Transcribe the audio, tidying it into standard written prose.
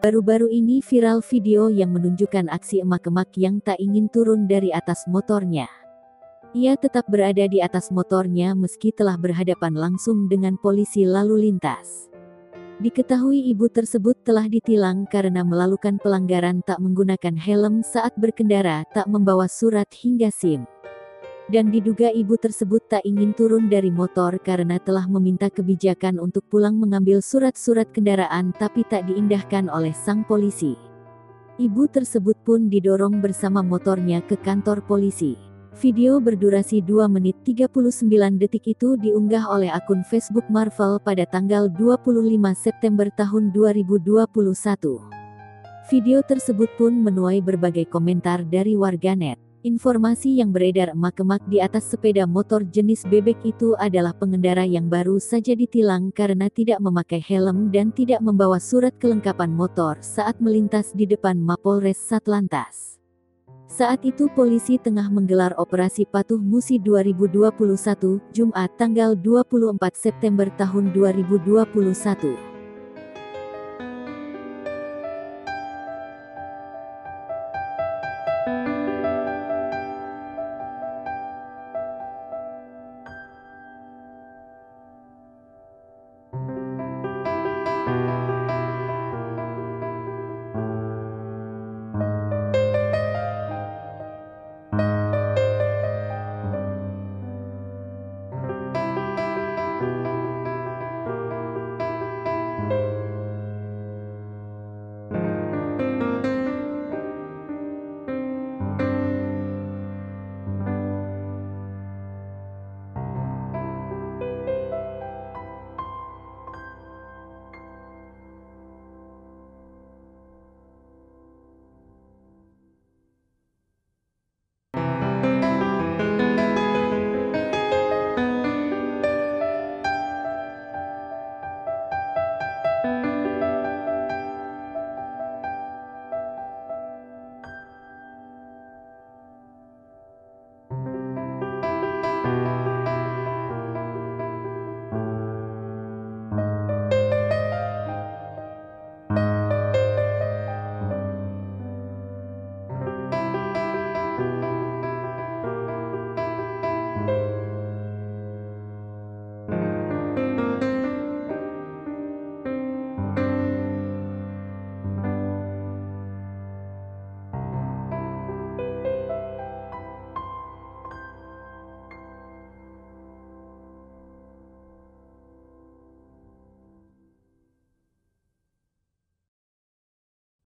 Baru-baru ini viral video yang menunjukkan aksi emak-emak yang tak ingin turun dari atas motornya. Ia tetap berada di atas motornya meski telah berhadapan langsung dengan polisi lalu lintas. Diketahui ibu tersebut telah ditilang karena melakukan pelanggaran tak menggunakan helm saat berkendara, tak membawa surat hingga SIM. Dan diduga ibu tersebut tak ingin turun dari motor karena telah meminta kebijakan untuk pulang mengambil surat-surat kendaraan tapi tak diindahkan oleh sang polisi. Ibu tersebut pun didorong bersama motornya ke kantor polisi. Video berdurasi 2 menit 39 detik itu diunggah oleh akun Facebook Marvel pada tanggal 25 September tahun 2021. Video tersebut pun menuai berbagai komentar dari warganet. Informasi yang beredar emak-emak di atas sepeda motor jenis bebek itu adalah pengendara yang baru saja ditilang karena tidak memakai helm dan tidak membawa surat kelengkapan motor saat melintas di depan Mapolres Satlantas. Saat itu polisi tengah menggelar operasi Patuh Musi 2021, Jumat tanggal 24 September tahun 2021.